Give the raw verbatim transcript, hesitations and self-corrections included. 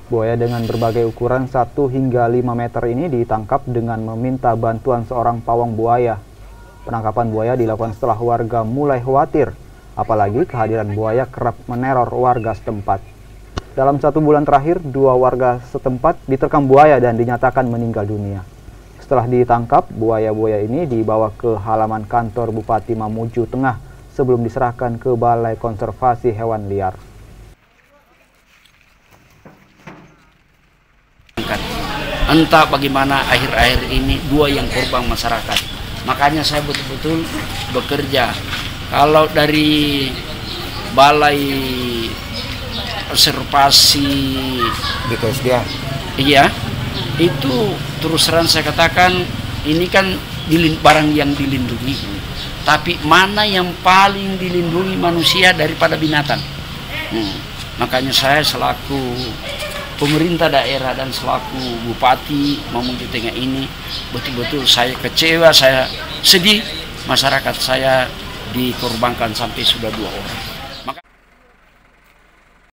Buaya dengan berbagai ukuran satu hingga lima meter ini ditangkap dengan meminta bantuan seorang pawang buaya. Penangkapan buaya dilakukan setelah warga mulai khawatir, apalagi kehadiran buaya kerap meneror warga setempat. Dalam satu bulan terakhir, dua warga setempat diterkam buaya dan dinyatakan meninggal dunia. Setelah ditangkap, buaya-buaya ini dibawa ke halaman kantor Bupati Mamuju Tengah sebelum diserahkan ke Balai Konservasi Hewan Liar. Entah bagaimana akhir-akhir ini dua yang korban masyarakat. Makanya saya betul-betul bekerja. Kalau dari Balai Konservasi B K S dia, iya, itu terus terang saya katakan ini kan barang yang dilindungi. Tapi mana yang paling dilindungi manusia daripada binatang? Hmm. Makanya saya selaku pemerintah daerah dan selaku Bupati Mamuju Tengah ini betul-betul saya kecewa, saya sedih masyarakat saya dikorbankan sampai sudah dua orang.